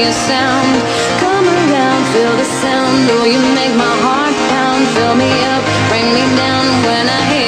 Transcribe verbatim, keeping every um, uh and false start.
your sound. Come around, feel the sound. Oh, you make my heart pound. Fill me up, bring me down when I hear